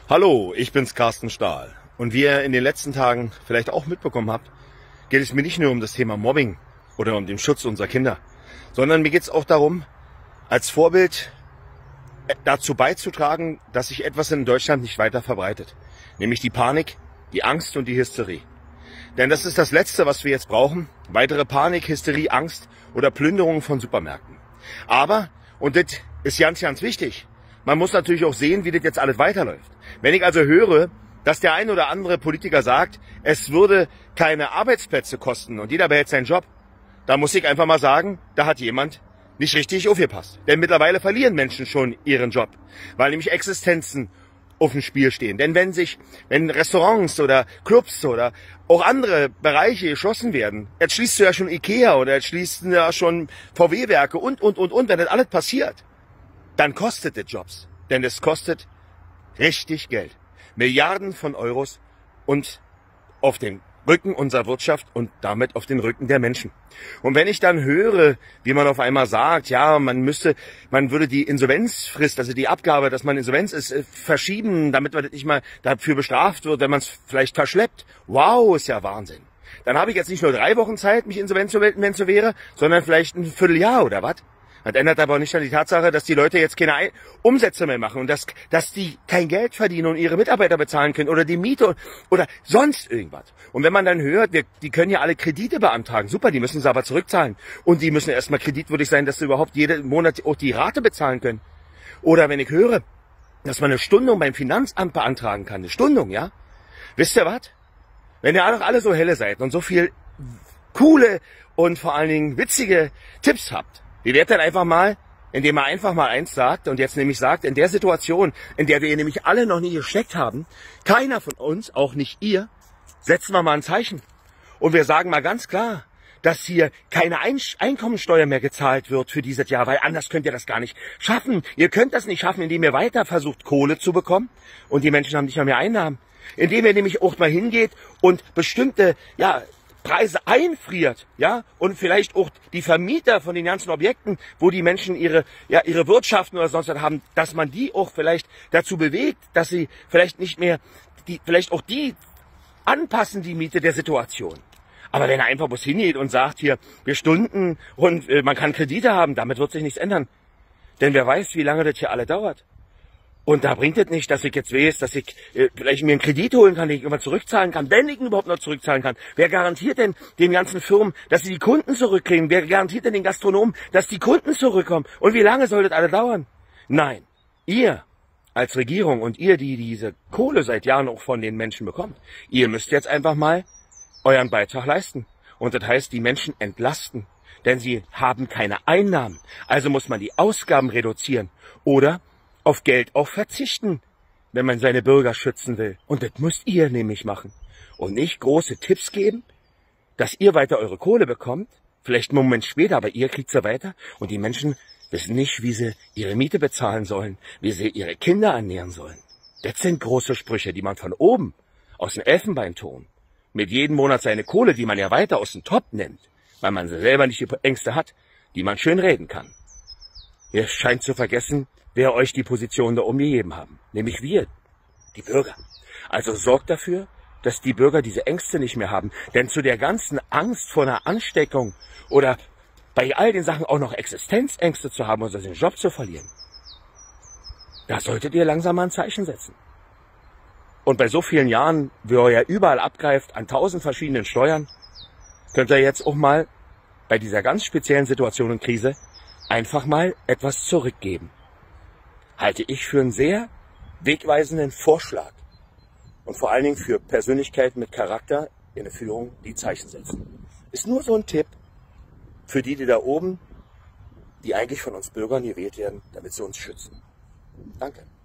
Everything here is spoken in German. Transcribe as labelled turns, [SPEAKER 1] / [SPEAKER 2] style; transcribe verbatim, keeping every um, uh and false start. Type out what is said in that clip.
[SPEAKER 1] Hallo, ich bin's Carsten Stahl. Und wie ihr in den letzten Tagen vielleicht auch mitbekommen habt, geht es mir nicht nur um das Thema Mobbing oder um den Schutz unserer Kinder, sondern mir geht es auch darum, als Vorbild dazu beizutragen, dass sich etwas in Deutschland nicht weiter verbreitet. Nämlich die Panik, die Angst und die Hysterie. Denn das ist das Letzte, was wir jetzt brauchen. Weitere Panik, Hysterie, Angst oder Plünderung von Supermärkten. Aber, und das ist ganz, ganz wichtig, man muss natürlich auch sehen, wie das jetzt alles weiterläuft. Wenn ich also höre, dass der ein oder andere Politiker sagt, es würde keine Arbeitsplätze kosten und jeder behält seinen Job, da muss ich einfach mal sagen, da hat jemand nicht richtig aufgepasst. Denn mittlerweile verlieren Menschen schon ihren Job, weil nämlich Existenzen auf dem Spiel stehen. Denn wenn sich, wenn Restaurants oder Clubs oder auch andere Bereiche geschlossen werden, jetzt schließt du ja schon Ikea oder jetzt schließt du ja schon V W-Werke und, und, und, und, wenn das alles passiert, dann kostet es Jobs. Denn es kostet richtig Geld. Milliarden von Euros und auf den Rücken unserer Wirtschaft und damit auf den Rücken der Menschen. Und wenn ich dann höre, wie man auf einmal sagt, ja, man müsste, man würde die Insolvenzfrist, also die Abgabe, dass man Insolvenz ist, verschieben, damit man nicht mal dafür bestraft wird, wenn man es vielleicht verschleppt. Wow, ist ja Wahnsinn. Dann habe ich jetzt nicht nur drei Wochen Zeit, mich insolvent zu melden, wenn es so wäre, sondern vielleicht ein Vierteljahr oder was? Das ändert aber nicht an die Tatsache, dass die Leute jetzt keine Umsätze mehr machen und dass, dass die kein Geld verdienen und ihre Mitarbeiter bezahlen können oder die Miete oder sonst irgendwas. Und wenn man dann hört, wir, die können ja alle Kredite beantragen, super, die müssen sie aber zurückzahlen. Und die müssen erstmal kreditwürdig sein, dass sie überhaupt jeden Monat auch die Rate bezahlen können. Oder wenn ich höre, dass man eine Stundung beim Finanzamt beantragen kann, eine Stundung, ja? Wisst ihr was? Wenn ihr doch alle so helle seid und so viel coole und vor allen Dingen witzige Tipps habt, wie wäre denn einfach mal, indem er einfach mal eins sagt und jetzt nämlich sagt, in der Situation, in der wir nämlich alle noch nie gesteckt haben, keiner von uns, auch nicht ihr, setzen wir mal ein Zeichen. Und wir sagen mal ganz klar, dass hier keine Einkommensteuer mehr gezahlt wird für dieses Jahr, weil anders könnt ihr das gar nicht schaffen. Ihr könnt das nicht schaffen, indem ihr weiter versucht, Kohle zu bekommen und die Menschen haben nicht mehr, mehr Einnahmen. Indem ihr nämlich auch mal hingeht und bestimmte, ja, Preise einfriert, ja, und vielleicht auch die Vermieter von den ganzen Objekten, wo die Menschen ihre, ja, ihre Wirtschaften oder sonst was haben, dass man die auch vielleicht dazu bewegt, dass sie vielleicht nicht mehr, die, vielleicht auch die anpassen, die Miete der Situation. Aber wenn er einfach bloß hingeht und sagt, hier, wir stunden und äh, man kann Kredite haben, damit wird sich nichts ändern. Denn wer weiß, wie lange das hier alle dauert. Und da bringt es nicht, dass ich jetzt weiß, dass ich äh, vielleicht mir einen Kredit holen kann, den ich immer zurückzahlen kann, wenn ich ihn überhaupt noch zurückzahlen kann. Wer garantiert denn den ganzen Firmen, dass sie die Kunden zurückkriegen? Wer garantiert denn den Gastronomen, dass die Kunden zurückkommen? Und wie lange soll das alle dauern? Nein, ihr als Regierung und ihr, die diese Kohle seit Jahren auch von den Menschen bekommt, ihr müsst jetzt einfach mal euren Beitrag leisten. Und das heißt, die Menschen entlasten, denn sie haben keine Einnahmen. Also muss man die Ausgaben reduzieren oder auf Geld auch verzichten, wenn man seine Bürger schützen will. Und das müsst ihr nämlich machen. Und nicht große Tipps geben, dass ihr weiter eure Kohle bekommt, vielleicht einen Moment später, aber ihr kriegt sie weiter. Und die Menschen wissen nicht, wie sie ihre Miete bezahlen sollen, wie sie ihre Kinder ernähren sollen. Das sind große Sprüche, die man von oben, aus dem Elfenbeinturm, mit jedem Monat seine Kohle, die man ja weiter aus dem Topf nimmt, weil man selber nicht die Ängste hat, die man schön reden kann. Ihr scheint zu vergessen, wer euch die Position da oben gegeben haben. Nämlich wir, die Bürger. Also sorgt dafür, dass die Bürger diese Ängste nicht mehr haben. Denn zu der ganzen Angst vor einer Ansteckung oder bei all den Sachen auch noch Existenzängste zu haben oder den Job zu verlieren, da solltet ihr langsam mal ein Zeichen setzen. Und bei so vielen Jahren, wie ihr ja überall abgreift, an tausend verschiedenen Steuern, könnt ihr jetzt auch mal bei dieser ganz speziellen Situation und Krise einfach mal etwas zurückgeben. Halte ich für einen sehr wegweisenden Vorschlag und vor allen Dingen für Persönlichkeiten mit Charakter in der Führung, die Zeichen setzen. Ist nur so ein Tipp für die, die da oben, die eigentlich von uns Bürgern gewählt werden, damit sie uns schützen. Danke.